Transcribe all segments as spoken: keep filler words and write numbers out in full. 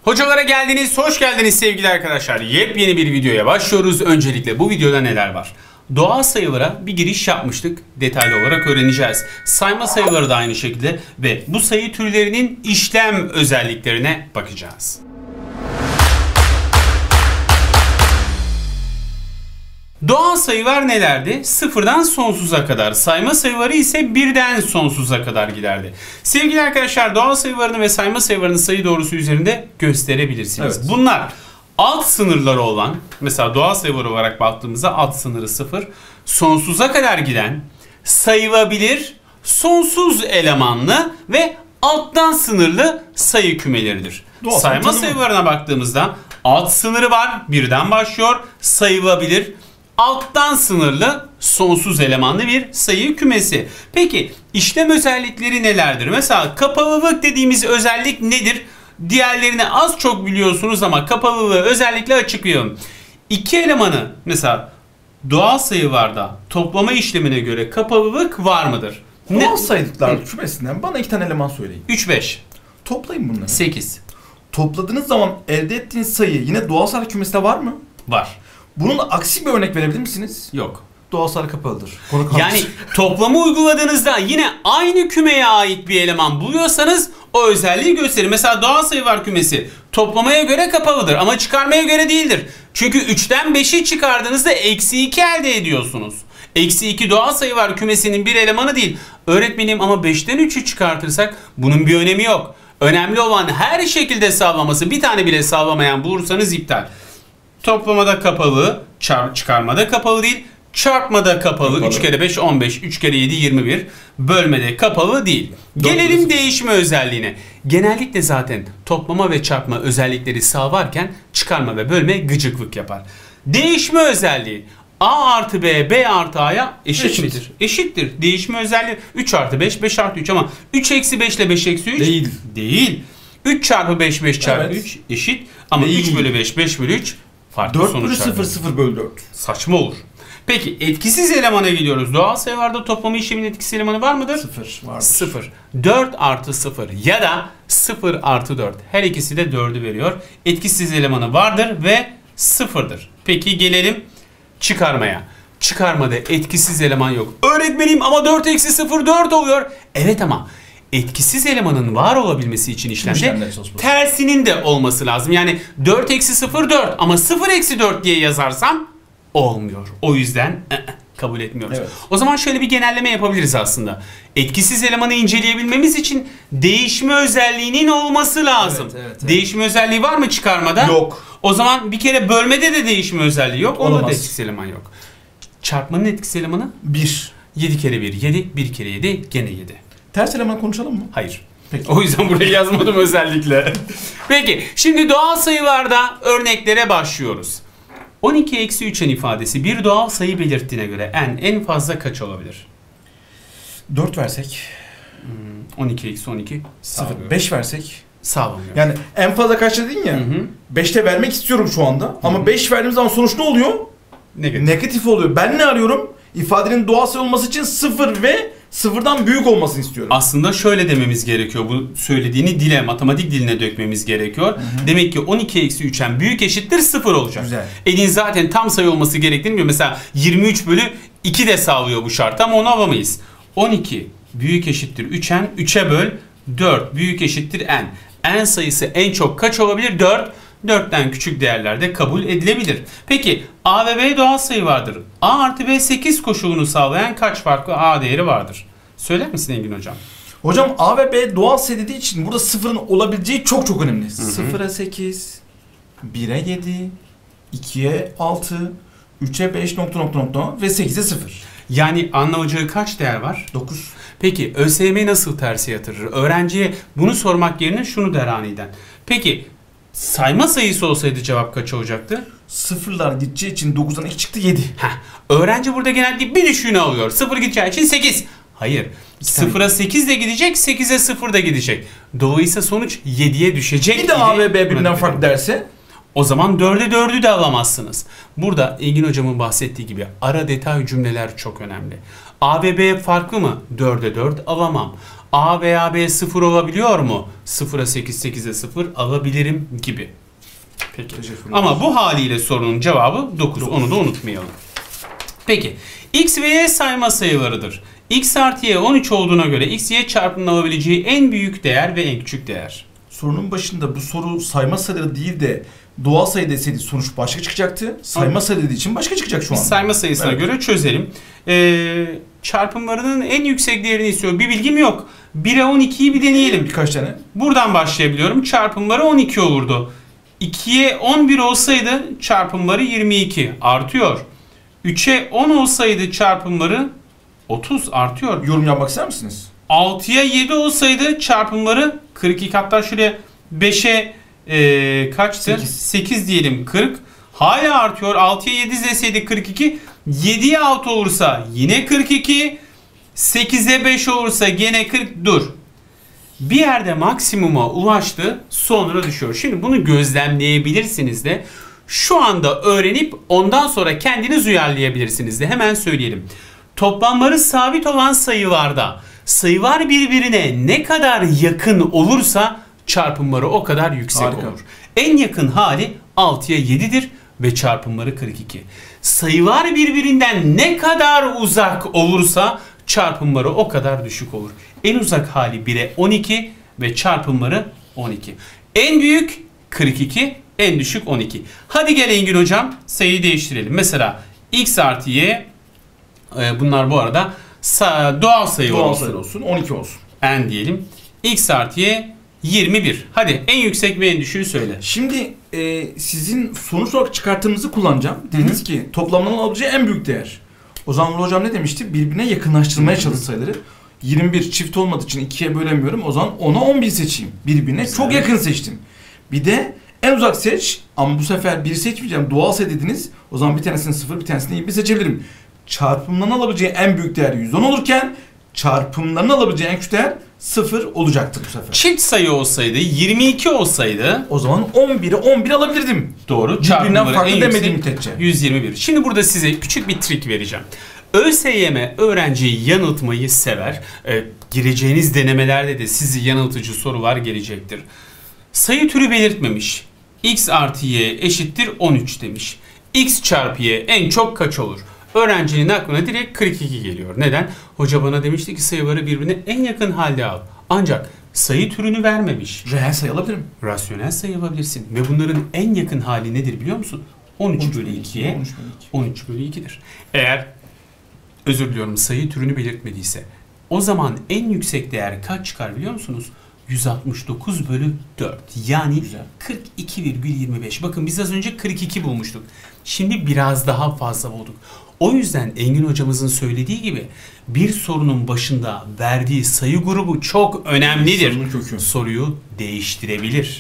Hocalara geldiniz, hoş geldiniz sevgili arkadaşlar. Yepyeni bir videoya başlıyoruz. Öncelikle bu videoda neler var? Doğal sayılara bir giriş yapmıştık. Detaylı olarak öğreneceğiz. Sayma sayıları da aynı şekilde ve bu sayı türlerinin işlem özelliklerine bakacağız. Doğal sayılar nelerdi? Sıfırdan sonsuza kadar. Sayma sayıları ise birden sonsuza kadar giderdi. Sevgili arkadaşlar, doğal sayılarını ve sayma sayılarını sayı doğrusu üzerinde gösterebilirsiniz. Evet. Bunlar alt sınırları olan, mesela doğal sayılar olarak baktığımızda alt sınırı sıfır, sonsuza kadar giden, sayılabilir, sonsuz elemanlı ve alttan sınırlı sayı kümeleridir. Doğal sayma sayılarına baktığımızda alt sınırı var, birden başlıyor, sayılabilir, alttan sınırlı sonsuz elemanlı bir sayı kümesi. Peki işlem özellikleri nelerdir? Mesela kapalılık dediğimiz özellik nedir? Diğerlerini az çok biliyorsunuz ama kapalılığı özellikle açıklayalım. İki elemanı mesela doğal sayılarda toplama işlemine göre kapalılık var mıdır? Doğal sayılar kümesinden bana iki tane eleman söyleyin. üç, beş. Toplayın bunları. sekiz. Topladığınız zaman elde ettiğiniz sayı yine doğal sayı kümesinde var mı? Var. Bunun aksi bir örnek verebilir misiniz? Yok. Doğal sayı kapalıdır. Konu yani toplamı uyguladığınızda yine aynı kümeye ait bir eleman buluyorsanız o özelliği gösterir. Mesela doğal sayı var kümesi toplamaya göre kapalıdır ama çıkarmaya göre değildir. Çünkü üçten beşi çıkardığınızda eksi iki elde ediyorsunuz. Eksi iki doğal sayı var kümesinin bir elemanı değil. Öğretmenim ama beşten üçü çıkartırsak bunun bir önemi yok. Önemli olan her şekilde sağlaması. Bir tane bile sağlamayan bulursanız iptal. Toplamada kapalı, çıkarmada kapalı değil. Çarpmada kapalı, kapalı. üç kere beş on beş, üç kere yedi yirmi bir. Bölmede kapalı değil. Gelelim Doğru. değişme özelliğine. Genellikle zaten toplama ve çarpma özellikleri sağlarken çıkarma ve bölme gıcıklık yapar. Değişme özelliği A artı B, B artı A'ya eşit, eşit midir? Eşittir. Değişme özelliği üç artı beş, beş artı üç ama üç eksi beş ile beş eksi üç değil. Değil. üç çarpı beş, beş çarpı evet. üç eşit ama değil. üç bölü beş, beş bölü üç farklı dört sonuçlar. dört bölü sıfır, sıfır bölü dört. Saçma olur. Peki etkisiz elemana gidiyoruz. Doğal sayılarda toplama işleminin etkisiz elemanı var mıdır? sıfır vardır. sıfır. dört artı sıfır ya da sıfır artı dört. Her ikisi de dördü veriyor. Etkisiz elemanı vardır ve sıfırdır. Peki gelelim çıkarmaya. Çıkarmada etkisiz eleman yok. Öğretmenim ama dört eksi sıfır dört oluyor. Evet ama etkisiz elemanın var olabilmesi için işlemde tersinin de olması lazım. Yani dört eksi sıfır dört ama sıfır eksi dört diye yazarsam olmuyor. O yüzden kabul etmiyoruz. Evet. O zaman şöyle bir genelleme yapabiliriz aslında. Etkisiz elemanı inceleyebilmemiz için değişme özelliğinin olması lazım. Evet, evet, evet. Değişme özelliği var mı çıkarmada? Yok. O zaman bir kere bölmede de değişme özelliği yok. Onda da etkisiz eleman yok. Çarpmanın etkisiz elemanı? bir. yedi kere bir yedi. bir kere yedi gene yedi. Ters eleman konuşalım mı? Hayır. Peki. O yüzden burayı yazmadım özellikle. Peki şimdi doğal sayılarda örneklere başlıyoruz. on iki eksi üç'ün ifadesi bir doğal sayı belirttiğine göre n en fazla kaç olabilir? dört versek. Hmm, on iki eksi on iki. sıfır. beş versek. Sağlamıyor. Yani en fazla kaç dedin ya. Hı hı. beşte vermek istiyorum şu anda. Hı hı. Ama beş verdiğim zaman sonuç ne oluyor? Negatif. Negatif oluyor. Ben ne arıyorum? İfadenin doğal sayı olması için sıfır ve sıfırdan büyük olmasını istiyorum. Aslında şöyle dememiz gerekiyor. Bu söylediğini dile, matematik diline dökmemiz gerekiyor. Hı hı. Demek ki on iki eksi üç'en büyük eşittir sıfır olacak. Güzel. N'in zaten tam sayı olması gerektiğini biliyor. Mesela yirmi üç bölü iki de sağlıyor bu şart ama onu alamayız. on iki büyük eşittir üç'en, üç'e böl dört büyük eşittir n. N sayısı en çok kaç olabilir? dört. dört'ten küçük değerlerde kabul edilebilir. Peki A ve B doğal sayı vardır. A artı B sekiz koşulunu sağlayan kaç farklı A değeri vardır? Söyler misin Engin hocam? Hocam A ve B doğal sayı dediği için burada sıfırın olabileceği çok çok önemli. sıfır'a sekiz, bir'e yedi, iki'ye altı, üç'e beş nokta nokta nokta ve sekiz'e sıfır. Yani anlamayacağı kaç değer var? dokuz. Peki ÖSYM nasıl tersi yatırır? Öğrenciye bunu sormak yerine şunu der aniden. Peki sayma sayısı olsaydı cevap kaç olacaktı? Sıfırlar gideceği için dokuz'dan iki çıktı yedi. Heh, öğrenci burada genelde bir düşüğünü alıyor. sıfır gideceği için sekiz. Hayır. sıfır'a sekiz de gidecek, sekiz'e sıfır da gidecek. Dolayısıyla sonuç yedi'ye düşecek. Bir de A ve B birbirinden farklı derse? O zaman dörde dördü de alamazsınız. Burada Engin hocamın bahsettiği gibi ara detay cümleler çok önemli. A ve B farklı mı? dörde dört alamam. A veya B sıfır olabiliyor mu? sıfıra sekiz, sekize sıfır alabilirim gibi. Peki. Ama bu haliyle sorunun cevabı dokuz. dokuz. Onu da unutmayalım. Peki. X ve Y sayma sayılarıdır. X artı Y on üç olduğuna göre X, Y çarpımının alabileceği en büyük değer ve en küçük değer. Sorunun başında bu soru sayma sayıları değil de doğal sayı deseydi sonuç başka çıkacaktı. Sayma sayı dediği için başka çıkacak şu an. Sayma sayısına evet. göre çözelim. Ee, çarpımlarının en yüksek değerini istiyor. Bir bilgim yok. bire on ikiyi bir deneyelim. Birkaç tane. Buradan başlayabiliyorum. Çarpımları on iki olurdu. ikiye on bir olsaydı çarpımları yirmi iki artıyor. üçe on olsaydı çarpımları otuz artıyor. Yorum yapmak ister misiniz? altıya yedi olsaydı çarpımları kırk iki, hatta şöyle beşe e, kaçtı? sekiz. sekiz diyelim, kırk. Hala artıyor. altıya yedi deseydi kırk iki. yediye altı olursa yine kırk iki. sekize beş olursa gene kırk. Dur. Bir yerde maksimuma ulaştı, sonra düşüyor. Şimdi bunu gözlemleyebilirsiniz de. Şu anda öğrenip ondan sonra kendiniz uyarlayabilirsiniz de. Hemen söyleyelim. Toplamları sabit olan sayılarda sayılar birbirine ne kadar yakın olursa çarpımları o kadar yüksek Harika. olur. En yakın hali altıya yedidir ve çarpımları kırk iki. Sayılar birbirinden ne kadar uzak olursa çarpımları o kadar düşük olur. En uzak hali bire on iki ve çarpımları on iki. En büyük kırk iki, en düşük on iki. Hadi gel Engin hocam sayıyı değiştirelim. Mesela X artı Y, bunlar bu arada doğal sayı doğal olsun. sayı olsun. on iki olsun. N diyelim. X artı Y yirmi bir. Hadi en yüksek ve en düşüğü söyle. Şimdi e, sizin sonuç olarak çıkarttığınızı kullanacağım. Dediniz ki toplamdan alabileceği en büyük değer. O zaman hocam ne demişti? Birbirine yakınlaştırmaya çalış sayıları. yirmi bir çift olmadığı için ikiye bölemiyorum. O zaman ona on bir seçeyim. Birbirine Güzel. çok yakın seçtim. Bir de en uzak seç ama bu sefer bir seçmeyeceğim. Doğal sayı dediniz. O zaman bir tanesini sıfır, bir tanesini yirmi bir seçebilirim. Çarpımdan alabileceği en büyük değer yüz on olurken çarpımdan alabileceği en küçük değer sıfır olacaktır bu sefer. Çift sayı olsaydı, yirmi iki olsaydı o zaman on bire on bir alabilirdim. Doğru. Birbirinden farklı demediğim müddetçe. yüz yirmi bir. Şimdi burada size küçük bir trik vereceğim. ÖSYM öğrenciyi yanıltmayı sever. E, gireceğiniz denemelerde de sizi yanıltıcı sorular gelecektir. Sayı türü belirtmemiş. X artı Y eşittir on üç demiş. X çarpı Y en çok kaç olur? Öğrencinin aklına direkt kırk iki geliyor. Neden? Hoca bana demişti ki sayıları birbirine en yakın halde al. Ancak sayı türünü vermemiş. Reel sayı alabilirim. Rasyonel sayı yapabilirsin. Ve bunların en yakın hali nedir biliyor musun? on üç bölü ikiye on üç bölü ikidir. Eğer özür diliyorum sayı türünü belirtmediyse o zaman en yüksek değer kaç çıkar biliyor musunuz? yüz altmış dokuz bölü dört. Yani Güzel. kırk iki virgül yirmi beş. Bakın biz az önce kırk iki bulmuştuk. Şimdi biraz daha fazla bulduk. O yüzden Engin hocamızın söylediği gibi bir sorunun başında verdiği sayı grubu çok önemlidir. Soruyu değiştirebilir.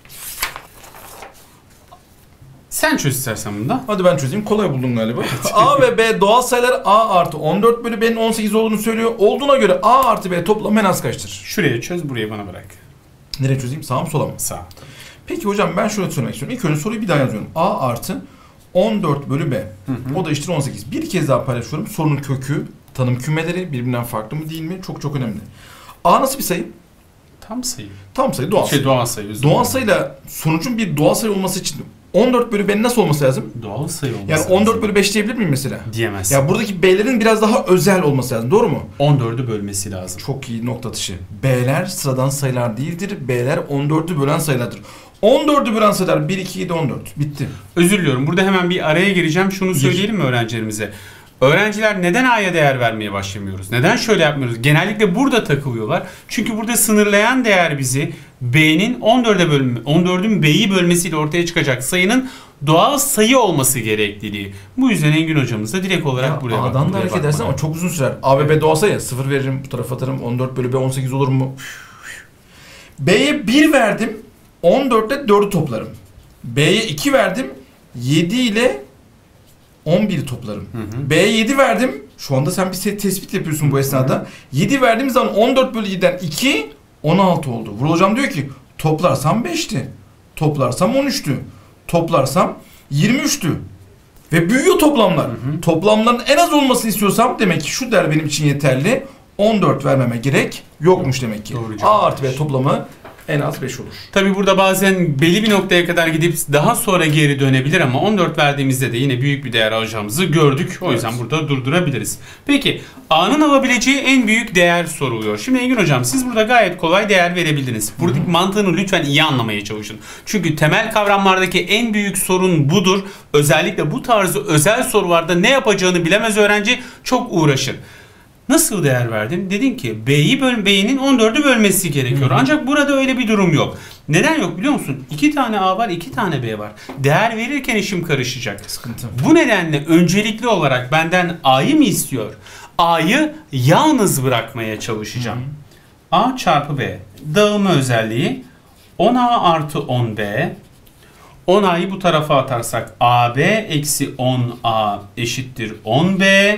Sen çöz istersen bunda. Hadi ben çözeyim. Kolay buldum galiba. A ve B doğal sayılar A artı on dört bölü B'nin on sekiz olduğunu söylüyor. Olduğuna göre A artı B toplam en az kaçtır? Şuraya çöz, buraya bana bırak. Nereye çözeyim? Sağa mı sola mı? Sağ. Peki hocam ben şöyle söylemek istiyorum. İlk önce soruyu bir daha yazıyorum. A artı on dört bölü B. Hı hı. O da eşittir on sekiz. Bir kez daha paylaşıyorum. Sorunun kökü, tanım kümeleri birbirinden farklı mı değil mi? Çok çok önemli. A nasıl bir sayı? Tam sayı. Tam sayı, doğal şey, sayı. Doğal sayı. Doğal sayıyla sonucun bir doğal sayı olması için on dört bölü B'nin nasıl olması lazım? Doğal sayı olması yani lazım. Yani on dört bölü beş diyebilir miyim mesela? Diyemezsin. Ya buradaki B'lerin biraz daha özel olması lazım. Doğru mu? on dördü bölmesi lazım. Çok iyi nokta atışı. B'ler sıradan sayılar değildir. B'ler on dördü bölen sayılardır. on dördü bölen sayılar bir, iki, yedi, on dört. Bitti. Özür diliyorum. Burada hemen bir araya gireceğim. Şunu söyleyelim mi öğrencilerimize? Öğrenciler neden A'ya değer vermeye başlamıyoruz? Neden şöyle yapmıyoruz? Genellikle burada takılıyorlar. Çünkü burada sınırlayan değer bizi B'nin on dörde bölme, on dördün B'yi bölmesiyle ortaya çıkacak sayının doğal sayı olması gerekliliği. Bu yüzden Engin hocamız da direkt olarak ya buraya bak. A'dan da hareket edersin ama çok uzun sürer. A ve B doğal sayı. sıfır veririm, bu tarafa atarım. on dört bölü B on sekiz olur mu? B'ye bir verdim. on dört ile dördü toplarım. B'ye iki verdim. yedi ile on biri toplarım. Hı hı. B'ye yedi verdim. Şu anda sen bir tespit yapıyorsun bu esnada. Hı hı. yedi verdiğim zaman on dört bölü yediden iki on altı oldu. Vural hocam diyor ki toplarsam beşti. Toplarsam on üçtü. Toplarsam yirmi üçtü. Ve büyüyor toplamlar. Hı hı. Toplamların en az olmasını istiyorsam demek ki şu değer benim için yeterli. on dört vermeme gerek yokmuş demek ki. Doğru A cevap. artı B toplamı en az beş olur. Tabi burada bazen belli bir noktaya kadar gidip daha sonra geri dönebilir ama on dört verdiğimizde de yine büyük bir değer alacağımızı gördük. O yüzden Evet. burada durdurabiliriz. Peki A'nın alabileceği en büyük değer soruluyor. Şimdi Engin Hocam siz burada gayet kolay değer verebildiniz. Buradaki Hı-hı. mantığını lütfen iyi anlamaya çalışın. Çünkü temel kavramlardaki en büyük sorun budur. Özellikle bu tarzı özel sorularda ne yapacağını bilemez öğrenci çok uğraşır. Nasıl değer verdin? Dedin ki B'yi böl B'nin on dördü bölmesi gerekiyor. Hı hı. Ancak burada öyle bir durum yok. Neden yok biliyor musun? iki tane A var, iki tane B var. Değer verirken işim karışacak. Sıkıntı. Bu nedenle öncelikli olarak benden A'yı mı istiyor? A'yı yalnız bırakmaya çalışacağım. Hı hı. A çarpı B. Dağılma özelliği on A artı on B. on A'yı bu tarafa atarsak A B eksi on A eşittir on B.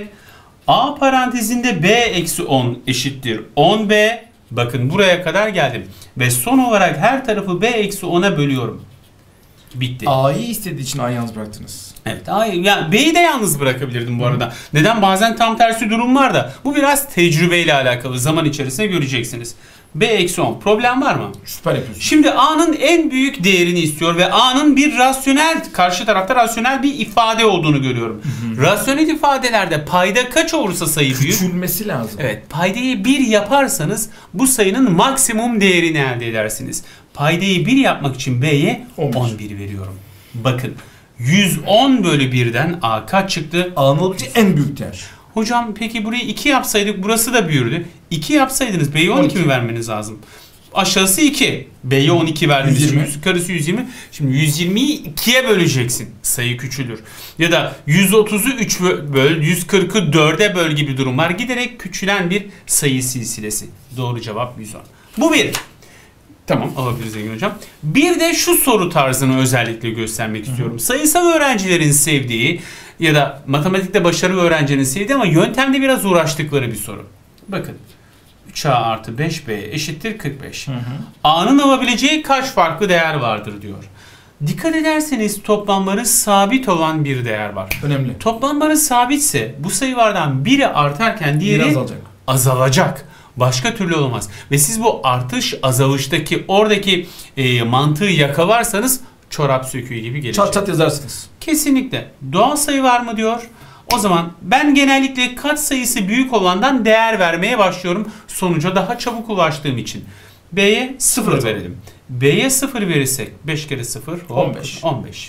A parantezinde B eksi on eşittir on B. Bakın buraya kadar geldim. Ve son olarak her tarafı B eksi on'a bölüyorum. Bitti. A'yı istediği için A'yı yalnız bıraktınız. Evet. A'yı, yani B'yi de yalnız bırakabilirdim bu arada. Neden? Bazen tam tersi durum var da. Bu biraz tecrübeyle alakalı. Zaman içerisinde göreceksiniz. B eksi on. Problem var mı? Süper yapıyorsun. Şimdi A'nın en büyük değerini istiyor ve A'nın bir rasyonel, karşı tarafta rasyonel bir ifade olduğunu görüyorum. Hı hı. Rasyonel ifadelerde payda kaç olursa sayı büyük. Küçülmesi lazım. Evet. Paydayı bir yaparsanız bu sayının maksimum değerini elde edersiniz. Paydayı bir yapmak için B'ye on bir veriyorum. Bakın yüz on bölü birden A kaç çıktı? A'nın olabileceği en büyük değer. Hocam peki burayı iki yapsaydık burası da büyürdü. iki yapsaydınız B'ye on iki mi vermeniz lazım? Aşağısı iki. B'ye on iki verdiniz. yüz yirmi. Yukarısı yüz yirmi. Şimdi yüz yirmiyi ikiye böleceksin. Sayı küçülür. Ya da yüz otuzu üç böl, yüz kırkı dörde böl gibi durumlar. Giderek küçülen bir sayı silsilesi. Doğru cevap yüz on. Bu bir. Tamam, alabiliriz Engin Hocam. Bir de şu soru tarzını özellikle göstermek Hı-hı. istiyorum. Sayısal öğrencilerin sevdiği ya da matematikte başarılı öğrencinin sevdiği ama yöntemde biraz uğraştıkları bir soru. Bakın. üç A artı beş B eşittir kırk beş. Hı hı. A'nın alabileceği kaç farklı değer vardır diyor. Dikkat ederseniz toplamları sabit olan bir değer var. Önemli. Toplamları sabitse bu sayılardan biri artarken diğeri azalacak. azalacak. Başka türlü olmaz. Ve siz bu artış azalıştaki oradaki e, mantığı yakalarsanız çorap söküğü gibi gelecek. Çat çat yazarsınız. Kesinlikle. Doğal sayı var mı diyor. O zaman ben genellikle kaç sayısı büyük olandan değer vermeye başlıyorum. Sonuca daha çabuk ulaştığım için. B'ye sıfır verelim. B'ye sıfır verirsek beş kere sıfır on beş. on beş.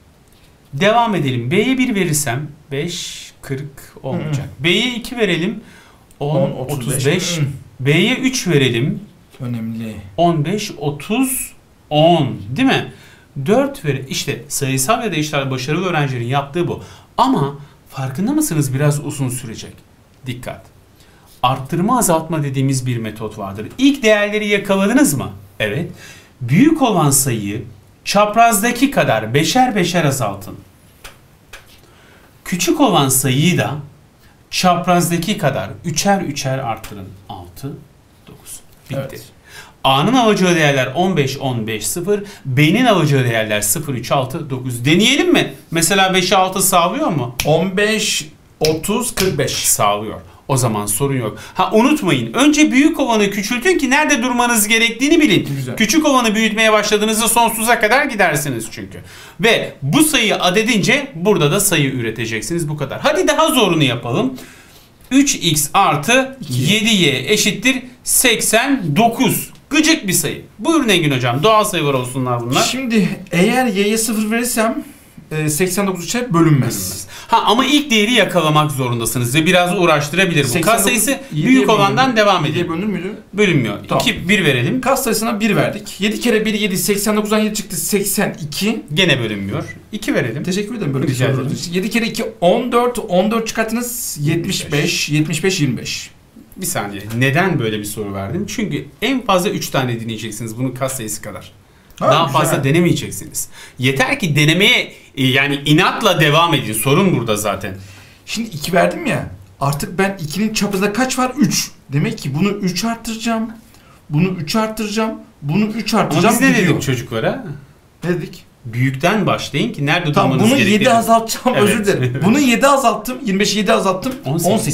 Devam edelim. B'ye bir verirsem beş kırk olmayacak. B'ye iki verelim. on otuz beş. B'ye üç verelim. Önemli. on beş otuz on. Değil mi? dört ver. İşte sayısal ya da işler başarılı öğrencilerin yaptığı bu. Ama farkında mısınız biraz uzun sürecek. Dikkat. Arttırma azaltma dediğimiz bir metot vardır. İlk değerleri yakaladınız mı? Evet. Büyük olan sayıyı çaprazdaki kadar beşer beşer azaltın. Küçük olan sayıyı da çaprazdaki kadar üçer üçer arttırın. altı, dokuz. Bitti. Evet. A'nın alacağı değerler on beş, on beş, sıfır. B'nin alacağı değerler sıfır, üç, altı, dokuz. Deneyelim mi? Mesela beşe altı sağlıyor mu? on beş, otuz, kırk beş. Sağlıyor. O zaman sorun yok. Ha unutmayın. Önce büyük olanı küçültün ki nerede durmanız gerektiğini bilin. Güzel. Küçük olanı büyütmeye başladığınızda sonsuza kadar gidersiniz çünkü. Ve bu sayıyı adedince burada da sayı üreteceksiniz. Bu kadar. Hadi daha zorunu yapalım. üç x artı yedi y eşittir seksen dokuz. Gıcık bir sayı. Buyurun Engin Hocam. Doğal sayılar olsunlar bunlar. Şimdi eğer y'ye sıfır verirsem seksen dokuz üçe bölünmez. bölünmez. Ha ama ilk değeri yakalamak zorundasınız ve biraz uğraştırabilir bu. Kas sayısı büyük olandan devam ediyor. yediye bölünür müydü? Bölünmüyor. Tamam. iki, bir verelim. Kas sayısına bir verdik. yedi kere bir yedi, seksen dokuzdan yedi çıktı, seksen iki. Gene bölünmüyor. iki verelim. Teşekkür ederim. Böyle Rica ederim. yedi kere iki, on dört. on dört çıkarttınız, yetmiş beş. yetmiş beş, yirmi beş. Bir saniye. Neden böyle bir soru verdim? Çünkü en fazla üç tane dinleyeceksiniz bunun kas sayısı kadar. Ha, Daha güzel. fazla denemeyeceksiniz. Yeter ki denemeye yani inatla devam edin. Sorun burada zaten. Şimdi iki verdim ya. Artık ben ikinin çapında kaç var? üç. Demek ki bunu üç arttıracağım. Bunu üç arttıracağım. Bunu üç arttıracağım. Ama biz ne gidiyor. dedik çocuklara? Ne dedik? Büyükten başlayın ki nerede tamam, durmanız gerektiğini. Bunu yedi azaltacağım. Evet. Özür dilerim. Bunu yedi azalttım. yirmi beşi yedi azalttım. on sekiz. on sekiz.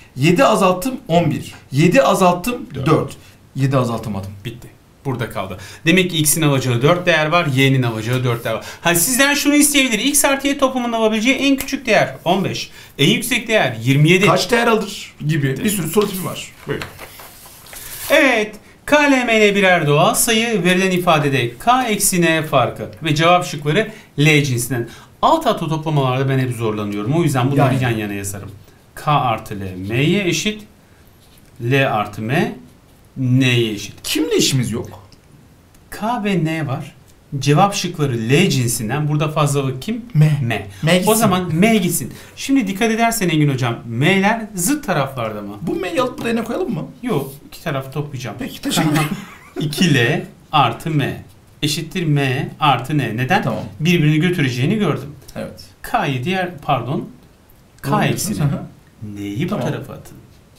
yedi azalttım on bir. yedi azalttım Dört. dört. yedi azaltamadım. Bitti. Burada kaldı. Demek ki x'in alacağı dört değer var, y'nin alacağı dört değer var. Hani sizden şunu isteyebilir. X artı y toplamının alabileceği en küçük değer on beş. En yüksek değer yirmi yedi. Kaç değer alır gibi bir sürü soru tipi var. Buyurun. Evet. K, L, M, N birer doğal sayı, verilen ifadede K eksi N farkı ve cevap şıkları L cinsinden. Alt atı toplamalarda ben hep zorlanıyorum. O yüzden bunları Yani. yan yana yazarım. K artı L, M'ye eşit. L artı M, N'ye eşit. Kimle işimiz yok? K ve N var. Cevap şıkları L cinsinden. Burada fazlalık kim? M. M. M gitsin. O zaman M gitsin. Şimdi dikkat edersen Engin hocam, M'ler zıt taraflarda mı? Bu M'yi alıp buraya ne koyalım mı? Yok. İki tarafı toplayacağım. Peki teşekkür ederim. iki L artı M eşittir M artı N. Neden? Tamam. Birbirini götüreceğini gördüm. Evet. K'yı diğer pardon K Doğru eksini. diyorsunuz, aha. N'yi bu Tamam. tarafa atın.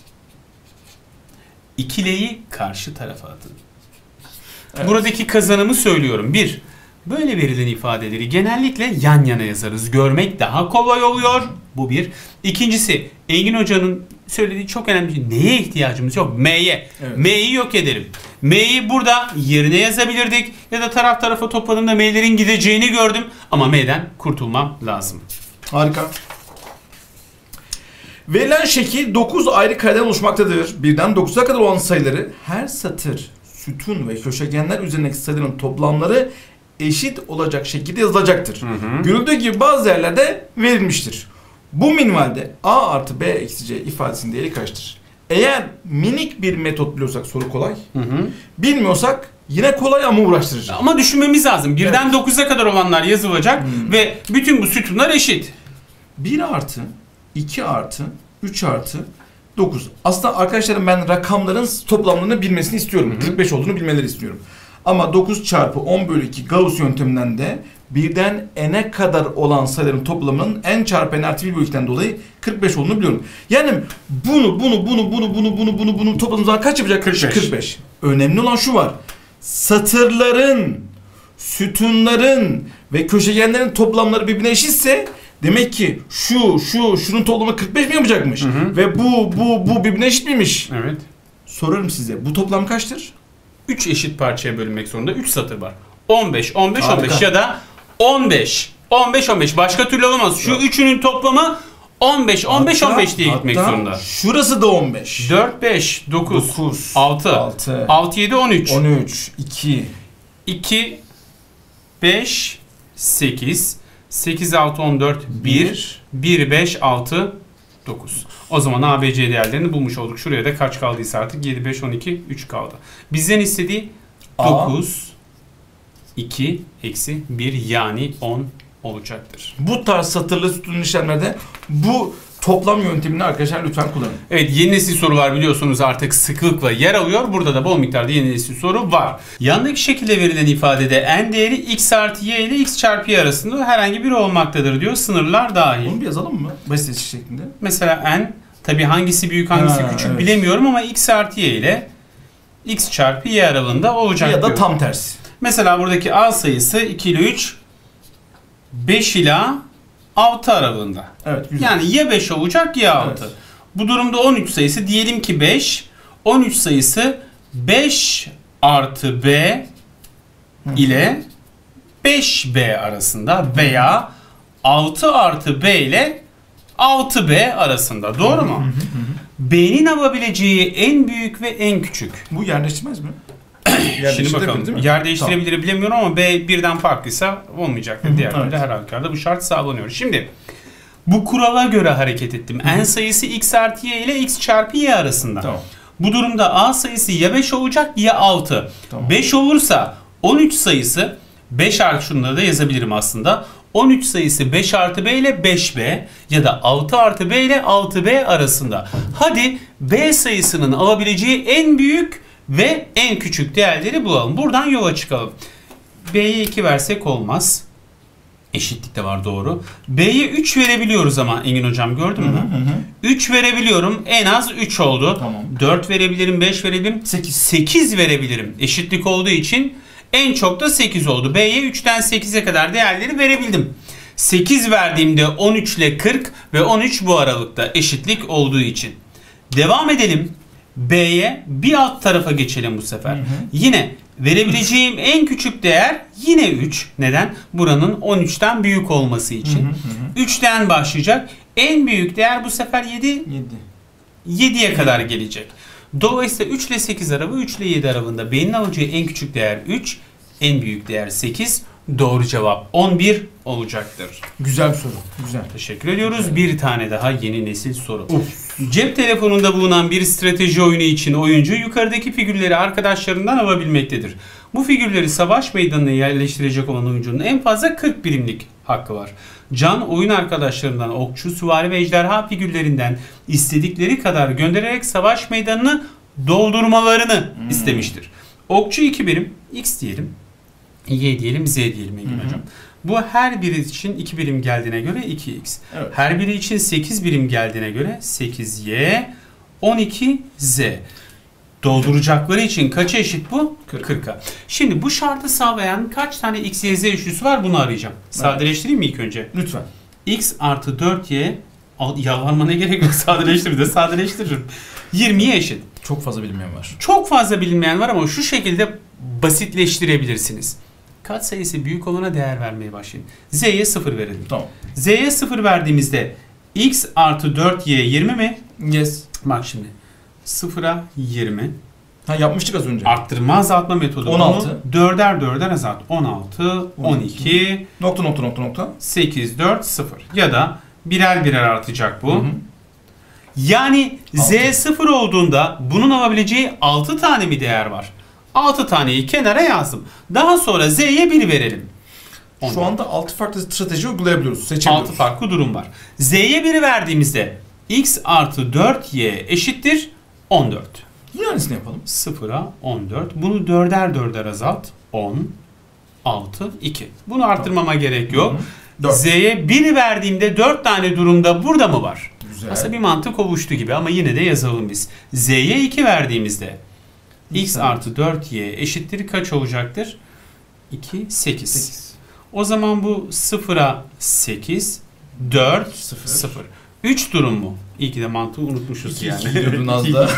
iki L'yi karşı tarafa atın. Evet. Buradaki kazanımı söylüyorum. Bir, böyle verilen ifadeleri genellikle yan yana yazarız. Görmek daha kolay oluyor. Bu bir. İkincisi, Engin Hoca'nın söylediği çok önemli bir şey. Neye ihtiyacımız yok? M'ye. Evet. M'yi yok edelim. M'yi burada yerine yazabilirdik. Ya da taraf tarafa topladığımda M'lerin gideceğini gördüm. Ama M'den kurtulmam lazım. Harika. Verilen şekil dokuz ayrı kareden oluşmaktadır. Birden dokuza kadar olan sayıları her satır, sütun ve köşegenler üzerindeki sayıların toplamları eşit olacak şekilde yazılacaktır. Hı hı. Görüldüğü gibi bazı yerlerde verilmiştir. Bu minvalde a artı b eksi c ifadesinin değeri kaçtır? Eğer minik bir metot biliyorsak soru kolay. Hı hı. Bilmiyorsak yine kolay ama uğraştırıcı. Ama düşünmemiz lazım. Birden Evet. dokuza kadar olanlar yazılacak Hmm. ve bütün bu sütunlar eşit. bir artı, iki artı, üç artı, dokuz. Aslında arkadaşlarım ben rakamların toplamlarını bilmesini istiyorum. Hı hı. kırk beş olduğunu bilmeleri istiyorum. Ama dokuz çarpı on bölü iki Gauss yönteminden de birden n'e kadar olan sayıların toplamının n çarpı n artı bir bölü ikiden dolayı kırk beş olduğunu biliyorum. Yani bunu, bunu, bunu, bunu, bunu, bunu, bunu, bunu topladığımız zaman kaç yapacak? kırk beş. kırk beş. Önemli olan şu var. Satırların, sütunların ve köşegenlerin toplamları birbirine eşitse demek ki şu, şu, şunun toplamı kırk beş mi yapacakmış? Hı hı. Ve bu, bu, bu birbirine eşit miymiş? Evet. Sorarım size. Bu toplam kaçtır? üç eşit parçaya bölünmek zorunda. üç satır var. on beş, on beş, on beş Harika. ya da on beş, on beş, on beş. Başka türlü olamaz. Şu Yok. üçünün toplamı on beş, on beş, Hatta- on beş diye gitmek hatta zorunda. Şurası da on beş. dört, beş, dokuz, dokuz, altı, altı, altı, yedi, on üç. on üç, iki, iki, beş, sekiz, sekiz, altı, on dört, bir, bir, beş, altı, dokuz. O zaman A, B, C değerlerini bulmuş olduk. Şuraya da kaç kaldıysa artık yedi, beş, on iki, üç kaldı. Bizden istediği A. dokuz, iki, eksi bir yani on olacaktır. Bu tarz satırlı sütunlu işlemlerde bu toplam yöntemini arkadaşlar lütfen kullanın. Evet, yeni nesil sorular biliyorsunuz artık sıklıkla yer alıyor. Burada da bol miktarda yeni nesil soru var. Yandaki şekilde verilen ifadede n değeri x artı y ile x çarpı y arasında herhangi biri olmaktadır diyor. Sınırlar dahil. Onu bir yazalım mı? Basit seçik şeklinde. Mesela n, tabi hangisi büyük hangisi Ha, küçük evet. bilemiyorum ama x artı y ile x çarpı y aralığında olacak Ya da diyor. tam tersi. Mesela buradaki a sayısı iki ile üç, beş ila altı aralığında. Evet, güzel. Yani ya beş olacak ya altı. Evet. Bu durumda on üç sayısı diyelim ki beş. on üç sayısı beş artı b ile beş b arasında veya altı artı b ile altı b arasında. Doğru mu? B'nin alabileceği en büyük ve en küçük. Bu yerleştirmez mi? Şimdi bakalım. Değil mi? Yer değiştirebilir bilemiyorum ama B birden farklıysa olmayacaktır. Diğer türlü evet. her halükarda bu şart sağlanıyor. Şimdi bu kurala göre hareket ettim. N sayısı x artı y ile x çarpı y arasında. Tamam. Bu durumda A sayısı ya beş olacak ya altı. Tamam. beş olursa on üç sayısı beş artı şunları da yazabilirim aslında. on üç sayısı beş artı b ile beş b ya da altı artı b ile altı b arasında. Hadi B sayısının alabileceği en büyük ve en küçük değerleri bulalım. Buradan yola çıkalım. B'ye iki versek olmaz. Eşitlik de var, doğru. B'ye üç verebiliyoruz ama Engin hocam gördün mü? Hı hı. üç verebiliyorum. En az üç oldu. Tamam. dört verebilirim, beş verebilirim. sekiz. sekiz verebilirim. Eşitlik olduğu için en çok da sekiz oldu. B'ye üçten sekize kadar değerleri verebildim. sekiz verdiğimde on üç ile kırk ve on üç bu aralıkta eşitlik olduğu için. Devam edelim. B'ye bir alt tarafa geçelim bu sefer. Hı hı. Yine verebileceğim en küçük değer yine üç. Neden? Buranın on üçten büyük olması için. Hı hı hı. üçten başlayacak. En büyük değer bu sefer yedi. yedi. yediye kadar gelecek. Dolayısıyla üç ile sekiz arabı, üç ile yedi arabında B'nin alacağı en küçük değer üç, en büyük değer sekiz. Doğru cevap on bir olacaktır. Güzel bir soru. Güzel. Teşekkür ediyoruz. Bir tane daha yeni nesil soru. Of. Cep telefonunda bulunan bir strateji oyunu için oyuncu yukarıdaki figürleri arkadaşlarından alabilmektedir. Bu figürleri savaş meydanına yerleştirecek olan oyuncunun en fazla kırk birimlik hakkı var. Can oyun arkadaşlarından okçu, süvari ve ejderha figürlerinden istedikleri kadar göndererek savaş meydanını doldurmalarını hmm. istemiştir. Okçu iki birim, X diyelim. Y diyelim, Z diyelim Engin Hı hı. hocam. Bu her biri için iki birim geldiğine göre iki x. Evet. Her biri için sekiz birim geldiğine göre sekiz y, on iki z. Dolduracakları için kaça eşit bu? kırka. Şimdi bu şartı sağlayan kaç tane x, y, z üçlüsü var bunu arayacağım. Sadeleştireyim mi ilk önce? Lütfen. X artı dört y, yalvarmana gerek yok, sadeleştir de sadeleştiririm. yirmiye eşit. Çok fazla bilinmeyen var. Çok fazla bilinmeyen var ama şu şekilde basitleştirebilirsiniz. Katsayısı büyük olana değer vermeye başlayın. Z'ye sıfır verelim. Tamam. Z'ye sıfır verdiğimizde x artı dört y yirmi mi? Yes. Bak şimdi. sıfıra yirmi. Ha yapmıştık az önce. Arttırma azaltma metodu. on altı. dörder dörder azalt. on altı, on iki. Nokta nokta nokta nokta. sekiz, dört, sıfır. Ya da birer birer artacak bu. Hı hı. Yani altı. Z sıfır olduğunda bunun alabileceği altı tane mi değer var? altı taneyi kenara yazdım. Daha sonra Z'ye bir verelim. Ondan. Şu anda altı farklı strateji uygulayabiliyoruz. Seçebiliyoruz. altı farklı durum var. Z'ye biri verdiğimizde x artı dört y eşittir on dört. Yine aynısını yapalım. sıfıra on dört. Bunu dörder dörder azalt. on, altı, iki. Bunu arttırmama gerek yok. Z'ye bir verdiğimde dört tane durumda burada mı var? Güzel. Aslında bir mantık oluştu gibi ama yine de yazalım biz. Z'ye iki verdiğimizde x artı dört y eşittir kaç olacaktır? iki, sekiz. sekiz. O zaman bu sıfıra sekiz, dört, sıfır. sıfır. üç durum mu? İyi ki de mantığı unutmuşuz İki, yani. iki diyordun az da.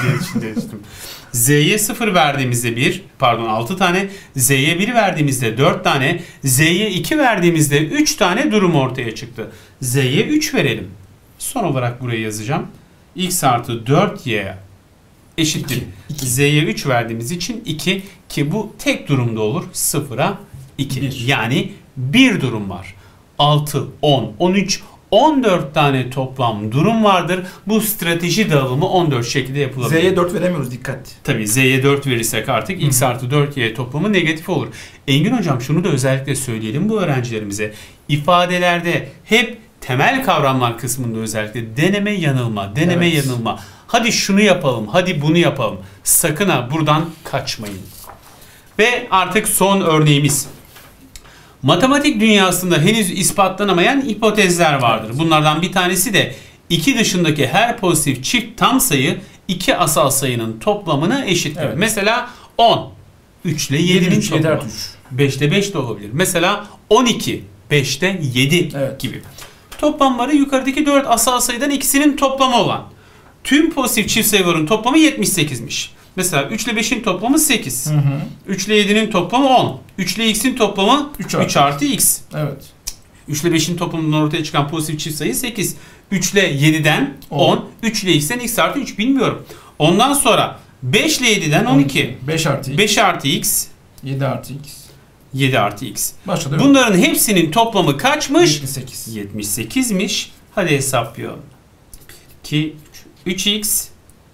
Z'ye sıfır verdiğimizde bir, pardon altı tane, Z'ye bir verdiğimizde dört tane, Z'ye iki verdiğimizde üç tane durum ortaya çıktı. Z'ye üç verelim. Son olarak buraya yazacağım. X artı dört y eşittir. iki, iki. Z'ye üç verdiğimiz için iki, ki bu tek durumda olur. sıfıra iki. bir. Yani bir durum var. altı, on, on üç, on dört tane toplam durum vardır. Bu strateji dağılımı on dört şekilde yapılabilir. Z'ye dört veremiyoruz, dikkat. Tabii Z'ye dört verirsek artık Hı. X artı dört Y toplamı negatif olur. Engin hocam şunu da özellikle söyleyelim bu öğrencilerimize. İfadelerde hep temel kavramlar kısmında özellikle deneme yanılma, deneme Evet. yanılma. Hadi şunu yapalım, hadi bunu yapalım. Sakın ha buradan kaçmayın. Ve artık son örneğimiz. Matematik dünyasında henüz ispatlanamayan hipotezler vardır. Bunlardan bir tanesi de iki dışındaki her pozitif çift tam sayı iki asal sayının toplamına eşittir. Evet. Mesela on. üç ile yedinin toplamı. beş ile beş de olabilir. Mesela on iki. beşte yedi Evet. gibi. Toplamları yukarıdaki dört asal sayıdan ikisinin toplamı olan. Tüm pozitif çift sayıların toplamı yetmiş sekizmiş. Mesela üç ile beşin toplamı sekiz. Hı hı. üç ile yedinin toplamı on. üç ile x'in toplamı üç artı. üç artı x. Evet. üç ile beşin toplamından ortaya çıkan pozitif çift sayı sekiz. üç ile yediden on. on. üç ile x'ten x artı üç bilmiyorum. Ondan sonra beş ile yediden on iki. beş artı x. beş artı x. yedi artı x. yedi artı x. Başladı. Bunların hepsinin toplamı kaçmış? yetmiş sekiz. yetmiş sekizmiş. Hadi hesaplayalım. iki, üç x,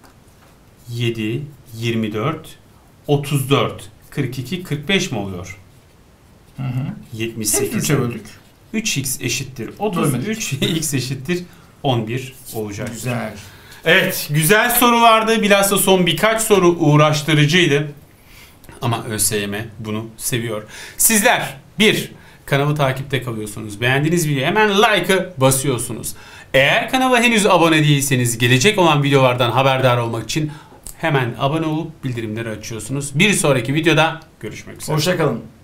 yedi, yirmi dört, otuz dört, kırk iki, kırk beş mi oluyor? Hı hı. yetmiş Hepsini sekiz. üçe böldük. üç x eşittir otuz üç, x eşittir on bir olacak. Güzel. Evet, güzel sorulardı. Bilhassa son birkaç soru uğraştırıcıydı. Ama ÖSYM bunu seviyor. Sizler bir, kanalı takipte kalıyorsunuz. Beğendiğiniz videoya hemen like'ı basıyorsunuz. Eğer kanala henüz abone değilseniz gelecek olan videolardan haberdar olmak için hemen abone olup bildirimleri açıyorsunuz. Bir sonraki videoda görüşmek üzere. Hoşça kalın.